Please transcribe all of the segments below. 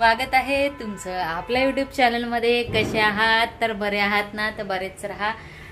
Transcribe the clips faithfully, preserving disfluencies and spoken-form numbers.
स्वागत आहे तुमचं आपल्या यूट्यूब चॅनलमध्ये. कसे आहात? तर बरे आहात ना? तर बरेच राहा.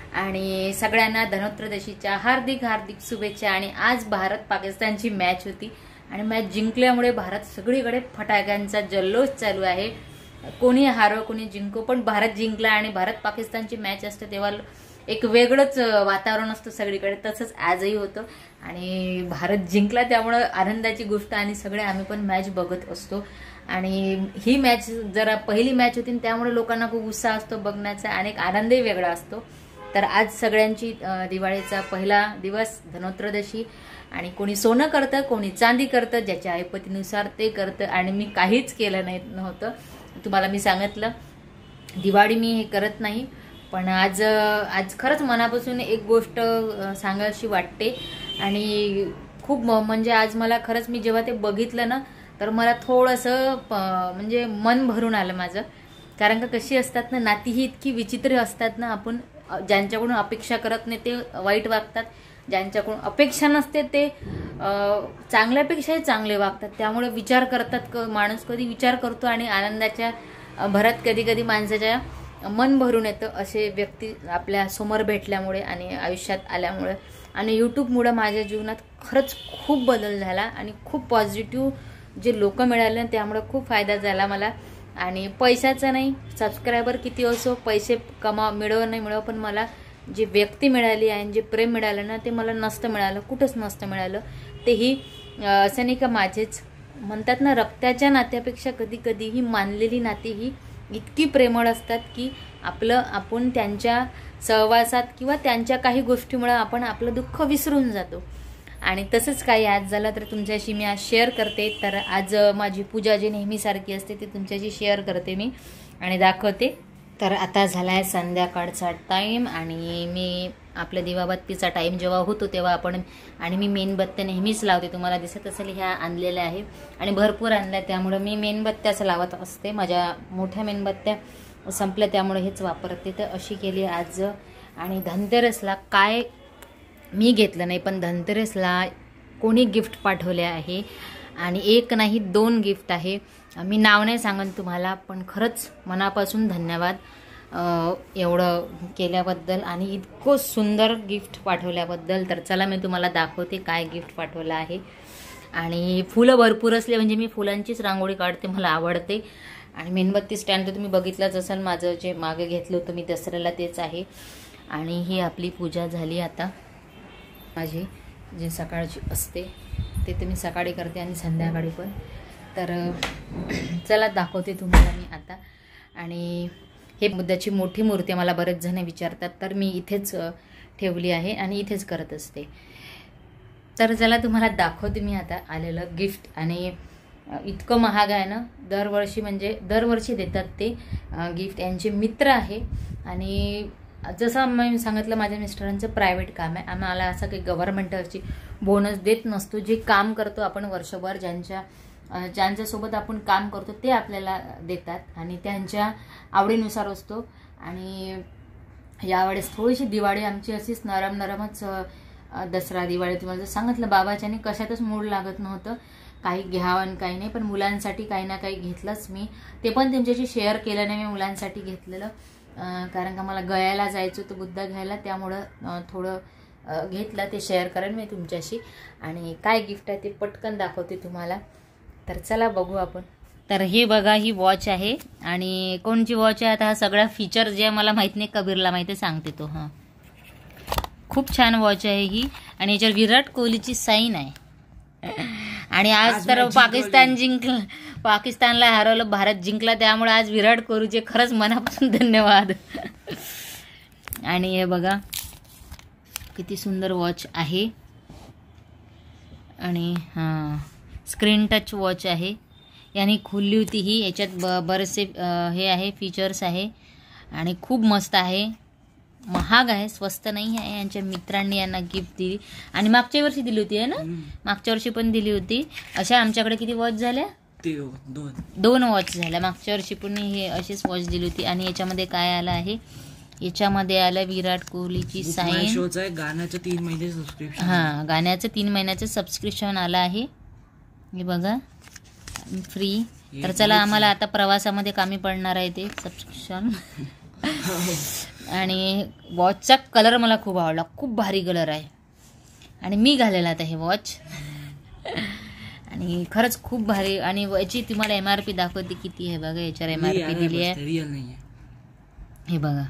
आणि सगळ्यांना धनत्रयोदशीच्या हार्दिक हार्दिक शुभेच्छा. आणि आज भारत पाकिस्तानची मॅच होती आणि मॅच जिंकल्यामुळे भारत सगळीकडे फटाक्यांचा जल्लोष चालू आहे. कोणी हारो कोणी जिंको, पण भारत जिंकला. आणि भारत पाकिस्तानची मॅच असते तेव्हा एक वेगळंच वातावरण असतं सगळीकडे. तसंच आजही होतं आणि भारत जिंकला त्यामुळे आनंदाची गोष्ट. आणि सगळे आम्ही पण मॅच बघत असतो. आणि ही मॅच जरा पहिली मॅच होती त्यामुळे लोकांना खूप उत्साह असतो बघण्याचा आणि एक आनंदही वेगळा असतो. तर आज सगळ्यांची दिवाळीचा पहिला दिवस, धनत्रयोदशी. आणि कोणी सोनं करतं, कोणी चांदी करतं, ज्याच्या ऐपतीनुसार ते करतं. आणि मी काहीच केलं नाही नव्हतं. तुम्हाला मी सांगितलं दिवाळी मी हे करत नाही, पण आज आज खरंच मनापासून एक गोष्ट सांगायची वाटते. आणि खूप म्हणजे आज मला खरंच मी जेव्हा ते बघितलं ना तर मला थोडंसं म्हणजे मन भरून आलं माझं. कारण का कशी असतात ना नाती ही इतकी विचित्र असतात ना. आपण ज्यांच्याकडून अपेक्षा करत नाही ते वाईट वागतात, ज्यांच्याकडून अपेक्षा नसते ते चांगल्यापेक्षाही चांगले वागतात. त्यामुळे विचार करतात माणूस, कधी विचार करतो आणि आनंदाच्या भरात कधी कधी माणसाच्या मन भरून येतं असे व्यक्ती आपल्या समोर भेटल्यामुळे आणि आयुष्यात आल्यामुळे. आणि यूट्यूबमुळे माझ्या जीवनात खरंच खूप बदल झाला आणि खूप पॉझिटिव्ह जे लोक मिळाले त्यामुळे खूप फायदा झाला मला. आणि पैशाचा नाही, सबस्क्रायबर किती असो, पैसे कमा मिळव नाही मिळव, पण मला जी व्यक्ती मिळाली आणि जे प्रेम मिळालं ना ते मला नसतं मिळालं, कुठंच नसतं मिळालं. तेही असं नाही का माझेच म्हणतात ना रक्ताच्या नात्यापेक्षा कधी कधी ही मानलेली नाती ही इतकी प्रेमळ असतात की आपलं आपण त्यांच्या सहवासात किंवा त्यांच्या काही गोष्टीमुळे आपण आपलं दुःख विसरून जातो. आणि तसंच काही आज झालं तर तुमच्याशी मी आज शेअर करते. तर आज माझी पूजा जी नेहमीसारखी असते ती तुमच्याशी शेअर करते मी आणि दाखवते. तर आता झाला आहे संध्याकाळचा टाईम आणि मी आपल्या दिवाबत्तीचा टाईम जेव्हा होतो तेव्हा आपण आणि मी मेणबत्त्या नेहमीच लावते. तुम्हाला दिसत असेल ह्या आणलेल्या आहे आणि भरपूर आणल्या, त्यामुळे मी मेणबत्त्याच लावत असते. माझ्या मोठ्या मेणबत्त्या संपल्या त्यामुळे हेच वापरते. तर अशी केली आज. आणि धनतेरसला काय मी घेतलं नाही, पण धनतेरसला कोणी गिफ्ट पाठवले आहे आणि एक नाही दोन गिफ्ट आहे. मी नाव नाही सांगन तुम्हाला, पण खरंच मनापासून धन्यवाद एवढं केल्याबद्दल आणि इतकं सुंदर गिफ्ट पाठवल्याबद्दल. तर चला मी तुम्हाला दाखवते काय गिफ्ट पाठवलं आहे. आणि फुलं भरपूर असले म्हणजे मी फुलांचीच रांगोळी काढते, मला आवडते. आणि मेणबत्ती स्टँड तर तुम्ही बघितलंच असाल, माझं जे मागे घेतलं होतं मी दसऱ्याला तेच आहे. आणि ही आपली पूजा झाली. आता माझी जी सकाळची असते ते तर मी सकाळी करते आणि संध्याकाळी पण. तर चला दाखवते तुम्हाला मी आता. आणि हे बुद्धाची मोठी मूर्ती मला बरेच जण विचारतात, तर मी इथेच ठेवली आहे आणि इथेच करत असते. तर चला तुम्हाला दाखवते मी आता आलेलं गिफ्ट. आणि इतकं महाग आहे ना, दरवर्षी म्हणजे दरवर्षी देतात ते गिफ्ट. यांचे मित्र आहे आणि जसं मी सांगितलं माझ्या मिस्टरांचं प्रायव्हेट काम आहे. आम्हाला असं काही गव्हर्नमेंटची बोनस देत नसतो. जे काम करतो आपण वर्षभर, ज्यांच्या ज्यांच्यासोबत आपण काम करतो ते आपल्याला देतात आणि त्यांच्या आवडीनुसार असतो. आणि यावेळेस थोडीशी दिवाळी आमची अशीच नरम नरमच. दसरा दिवाळी तुम्हाला सांगितलं बाबाच्याने कशातच मूड लागत नव्हतं, काही घ्यावं काही नाही, पण मुलांसाठी काही ना काही घेतलंच मी. ते पण त्यांच्याशी शेअर केलं नाही मी मुलांसाठी घेतलेलं, कारण का मला गयाला जायचं होतं बुद्धा घ्यायला, त्यामुळं थोडं घेतलं. ते शेअर करेन मी तुमच्याशी. आणि काय गिफ्ट आहे ते पटकन दाखवते तुम्हाला. तर चला बघू आपण. तर हे बघा ही वॉच आहे. आणि कोणची वॉच आहे आता हा सगळा फीचर जे मला माहीत नाही, कबीरला माहिती सांगते तो. हां, खूप छान वॉच आहे ही. आणि याच्यावर विराट कोहलीची साईन आहे. आणि आज तर पाकिस्तान जिंकलं, पाकिस्तानला हरवलं, भारत जिंकला, त्यामुळे आज विराट कोहलीचे खरंच मनापासून धन्यवाद. आणि हे बघा किती सुंदर वॉच आहे. आणि हां, स्क्रीन टच वॉच आहे. याने खुलली होती ही. याच्यात ब बरेचसे हे आहे फीचर्स आहे आणि खूप मस्त आहे. महाग आहे, स्वस्त नाही आहे. यांच्या मित्रांनी यांना गिफ्ट दिली आणि मागच्या वर्षी दिली होती आहे ना, मागच्या वर्षी पण दिली होती. अशा आमच्याकडे किती वॉच झाल्या? दोन दोन वॉच झाल्या. मागच्या वर्षी पण हे अशीच वॉच दिली होती. आणि याच्यामध्ये काय आलं आहे, याच्यामध्ये आलं विराट कोहलीची साईन, गाण्याचं तीन महिने सबस्क्रिप्शन. हां, गाण्याचं तीन महिन्याचं सबस्क्रिप्शन आलं आहे. हे बघा फ्री. तर चला, आम्हाला आता प्रवासामध्ये कामी पडणार आहे ते सबस्क्रिप्शन. आणि वॉचचा कलर मला खूप आवडला, खूप भारी कलर आहे आणि मी घालेला आता हे वॉच. आणि खरंच खूप भारी. आणि याची तुम्हाला एम आर पी दाखवते किती आहे बघा. याच्यावर एम आर पी दिली आहे, रिअल नाही हे बघा.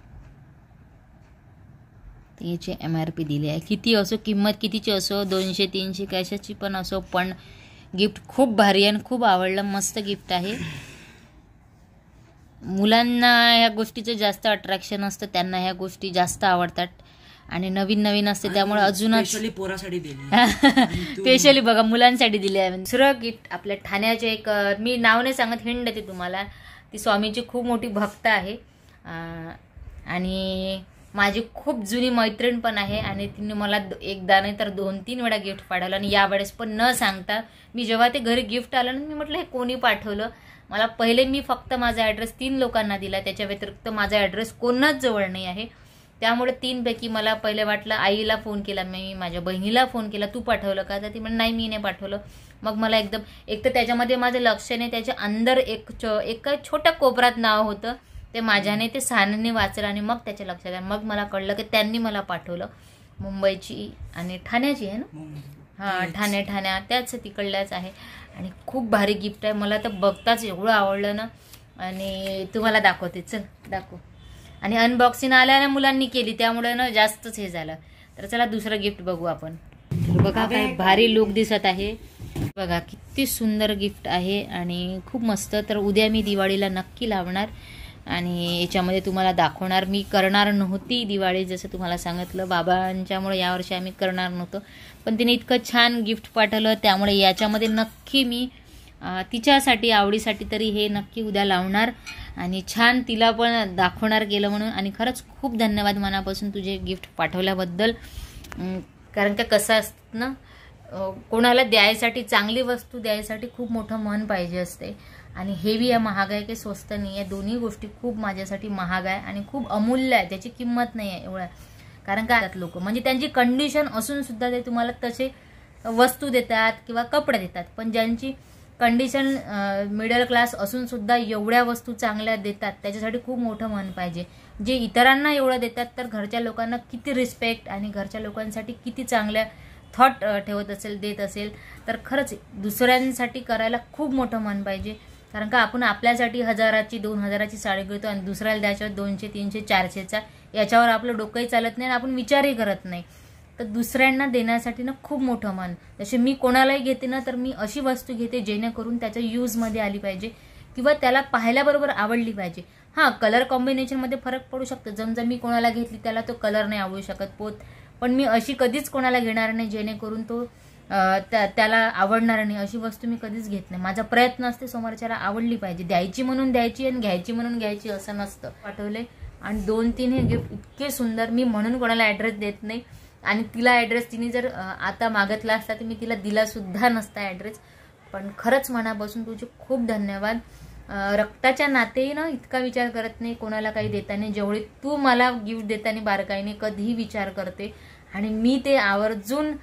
याची एम आर पी दिली आहे. किती असो, किंमत कितीची असो, दोनशे तीनशे कशाची पण असो, पण गिफ्ट खूप भारी आहे आणि खूप आवडलं. मस्त गिफ्ट आहे. मुलांना ह्या गोष्टीचं जास्त अट्रॅक्शन असतं, त्यांना ह्या गोष्टी जास्त आवडतात आणि नवीन नवीन असते, त्यामुळे अजूनच पोरासाठी दिली. स्पेशली बघा मुलांसाठी दिली आहे. दुसरं गिफ्ट आपल्या ठाण्याचे एक, मी नाव नाही सांगत, हिंड देते तुम्हाला. ती स्वामीची खूप मोठी भक्त आहे आणि माझी खूप जुनी मैत्रीण पण आहे. आणि तिने मला एकदा नाही तर दोन तीन वेळा गिफ्ट पाठवलं आणि यावेळेस पण न सांगता मी जेव्हा ते घरी गिफ्ट आलं ना, मी म्हटलं हे कोणी पाठवलं. मला पहिले मी फक्त माझा ॲड्रेस तीन लोकांना दिला, त्याच्या व्यतिरिक्त माझा ॲड्रेस कोणाच जवळ नाही आहे. त्यामुळे तीनपैकी मला पहिले वाटलं, आईला फोन केला मी, माझ्या बहिणीला फोन केला, तू पाठवलं का? तर ती म्हणे नाही, मी नाही पाठवलं. मग मला एकदम, एक तर त्याच्यामध्ये माझं लक्ष नाही, त्याच्या अंदर एक एक छोट्या कोपऱ्यात नाव होतं, ते माझ्याने ते सानने वाचलं आणि मग त्याच्या लक्षात आलं. मग मला कळलं की त्यांनी मला पाठवलं. मुंबईची आणि ठाण्याची आहे ना, हां ठाणे ठाण्या त्याच तिकडल्याच आहे. आणि खूप भारी गिफ्ट आहे. मला तर बघताच एवढं आवडलं ना, आणि तुम्हाला दाखवते, चल दाखव. आणि अनबॉक्सिंग आल्या मुलांनी केली, त्यामुळे ना जास्तच हे झालं. तर चला दुसरं गिफ्ट बघू आपण. तर बघा काय भारी लुक दिसत आहे, बघा किती सुंदर गिफ्ट आहे आणि खूप मस्त. तर उद्या मी दिवाळीला नक्की लावणार आणि याच्यामध्ये तुम्हाला दाखवणार. मी करणार नव्हती दिवाळी, जसं तुम्हाला सांगितलं, बाबांच्यामुळे यावर्षी आम्ही करणार नव्हतो, पण तिने इतकं छान गिफ्ट पाठवलं, त्यामुळे याच्यामध्ये नक्की मी तिच्यासाठी आवडीसाठी तरी हे नक्की उद्या लावणार आणि छान तिला पण दाखवणार गेलं म्हणून. आणि खरंच खूप धन्यवाद मनापासून तुझे गिफ्ट पाठवल्याबद्दल. कारण का कसं असतं ना, कोणाला द्यायसाठी, चांगली वस्तू द्यायसाठी खूप मोठं मन पाहिजे असते. आणि हेवी आहे, महाग आहे की स्वस्त नाही आहे, दोन्ही गोष्टी खूप माझ्यासाठी महाग आहे आणि खूप अमूल्य आहे, त्याची किंमत नाही आहे एवढं. कारण काय लोक म्हणजे त्यांची कंडिशन असून सुद्धा ते तुम्हाला तसे वस्तू देतात किंवा कपडे देतात, पण ज्यांची कंडिशन मिडल क्लास असून सुद्धा एवढ्या वस्तू चांगल्या देतात, त्याच्यासाठी खूप मोठं मन पाहिजे. जे इतरांना एवढं देतात, तर घरच्या लोकांना किती रिस्पेक्ट आणि घरच्या लोकांसाठी किती चांगल्या थॉट ठेवत असेल, देत असेल, तर खरंच दुसऱ्यांसाठी करायला खूप मोठं मन पाहिजे. कारण का आपण आपल्यासाठी हजाराची दोन हजाराची साडी घेतो आणि दुसऱ्याला द्यायच्यावर दोनशे तीनशे चारशेचा, याच्यावर आपलं डोकंही चालत नाही आणि आपण विचारही करत नाही. तर दुसऱ्यांना देण्यासाठी ना खूप मोठं मन. जसे मी कोणालाही घेते ना, तर मी अशी वस्तू घेते जेणेकरून त्याच्या यूजमध्ये आली पाहिजे किंवा त्याला पाहिल्याबरोबर आवडली पाहिजे. हां, कलर कॉम्बिनेशनमध्ये फरक पडू शकतो. जमजा मी कोणाला घेतली त्याला तो कलर नाही आवडू शकत पोत, पण मी अशी कधीच कोणाला घेणार नाही जेणेकरून तो त्याला आवडणार नाही. अशी वस्तू मी कधीच घेत नाही. माझा प्रयत्न असते समोरच्याला आवडली पाहिजे. द्यायची म्हणून द्यायची आणि घ्यायची म्हणून घ्यायची असं नसतं. पाठवले आणि दोन तीन हे गिफ्ट इतके सुंदर. मी म्हणून कोणाला ॲड्रेस देत नाही आणि तिला ॲड्रेस तिने जर आता मागितला असता तर मी तिला दिला सुद्धा नसता ॲड्रेस. पण खरंच मनापासून तुझे खूप धन्यवाद. रक्ताच्या नातेही ना इतका विचार करत नाही कोणाला काही देताना, जेवढे तू मला गिफ्ट देताना बारकाईने कधीही विचार करते. आणि मी ते आवर्जून,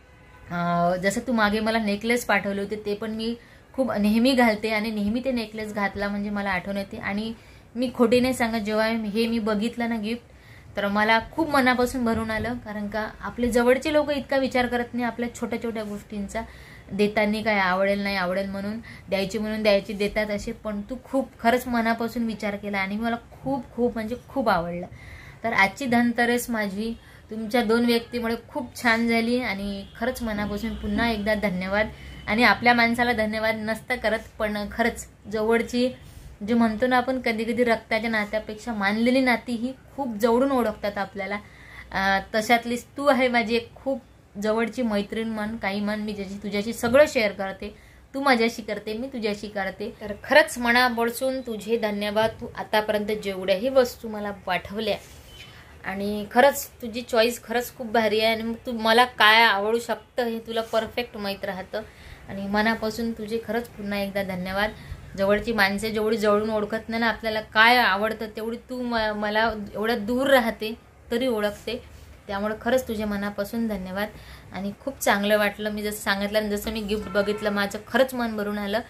जसं तू मागे मला नेकलेस पाठवले होते ते पण मी खूप नेहमी घालते आणि नेहमी ते नेकलेस घातला म्हणजे मला आठवण येते. आणि मी खोटी नाही सांगत, जेव्हा हे मी बघितलं ना गिफ्ट, तर मला खूप मनापासून भरून आलं. कारण का आपले जवळचे लोक इतका विचार करत नाही आपल्या छोट्या छोट्या गोष्टींचा, देताना काय आवडेल नाही आवडेल म्हणून, द्यायची म्हणून द्यायची देतात असे, पण तू खूप खरंच मनापासून विचार केला आणि मला खूप खूप म्हणजे खूप आवडलं. तर आजची धनतेरस माझी तुमच्या दोन व्यक्तीमुळे खूप छान झाली आणि खरंच मनापासून पुन्हा एकदा धन्यवाद. आणि आपल्या माणसाला धन्यवाद नसतं करत, पण खरंच जवळची जे म्हणतो ना आपण कधी कधी रक्ताच्या नात्यापेक्षा मानलेली नाती ही खूप जवळून ओळखतात आपल्याला. तशातलीच तू आहे माझी एक खूप जवळची मैत्रीण म्हण, काही म्हण. मी ज्याची तुझ्याशी सगळं शेअर करते, तू माझ्याशी करते, मी तुझ्याशी करते. तर खरंच मनापासून तुझे धन्यवाद. तू आतापर्यंत जेवढ्याही वस्तू मला पाठवल्या आणि खरंच तुझी चॉईस खरंच खूप भारी आहे आणि मग तू मला काय आवडू शकतं हे तुला परफेक्ट माहीत राहतं. आणि मनापासून तुझे खरंच पुन्हा एकदा धन्यवाद. जवळची माणसे जेवढी जवळून ओळखत नाही ना आपल्याला काय आवडतं, तेवढी तू मला एवढ्या दूर राहते तरी ओळखते. त्यामुळे खरंच तुझ्या मनापासून धन्यवाद. आणि खूप चांगलं वाटलं. मी जसं सांगितलं जसं मी गिफ्ट बघितलं माझं खरंच मन भरून आलं.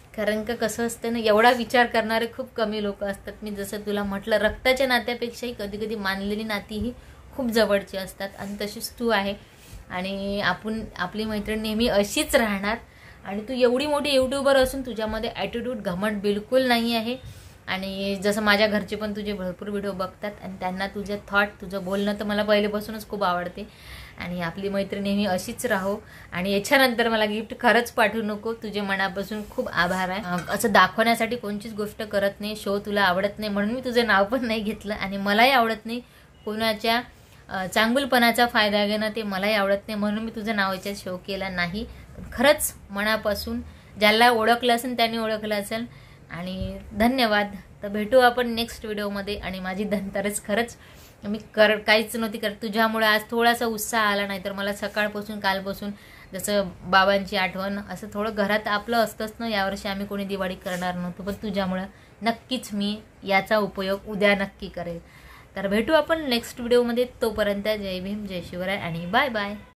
कारण का कसं असतं ना, एवढा विचार करणारे खूप कमी लोक असतात. मी जसं तुला म्हटलं, रक्ताच्या नात्यापेक्षाही कधी कधी मानलेली नाती ही खूप जवळची असतात आणि तशीच तू आहे. आणि आपण आपली मैत्रीण नेहमी अशीच राहणार. आणि तू एवढी मोठी यूट्यूबर असून तुझ्यामध्ये ॲटिट्यूड घमंड बिलकुल नाही आहे. आणि जसं माझ्या घरचे पण तुझे भरपूर व्हिडिओ बघतात आणि त्यांना तुझे थॉट, तुझं बोलणं तर मला पहिलेपासूनच खूप आवडते. आणि आपली मैत्रीण नेहमी अशीच राहो. आणि याच्यानंतर मला गिफ्ट खरंच पाठवू नको. तुझे मनापासून खूप आभार आहे. असं दाखवण्यासाठी कोणतीच गोष्ट करत नाही. शो तुला आवडत नाही म्हणून मी तुझं नाव पण नाही घेतलं. आणि मलाही आवडत नाही कोणाच्या चांगुलपणाचा फायदा घेणं, ते मलाही आवडत नाही म्हणून मी तुझं नाव याच्यात शो केला नाही. खरंच मनापासून ज्याला ओळखलं असेल त्यांनी ओळखलं असेल. आणि धन्यवाद. तर भेटू आपण नेक्स्ट व्हिडिओमध्ये. आणि माझी धनतेरस खरंच मी कर काहीच नव्हती करत, तुझ्यामुळे आज थोडासा उत्साह आला. नाही तर मला सकाळपासून कालपासून जसं बाबांची आठवण असं थोडं घरात आपलं असतंच ना. यावर्षी आम्ही कोणी दिवाळी करणार नव्हतो, पण तुझ्यामुळं नक्कीच मी याचा उपयोग उद्या नक्की करेल. तर भेटू आपण नेक्स्ट व्हिडिओमध्ये. तोपर्यंत जय भीम, जय शिवराय आणि बाय बाय.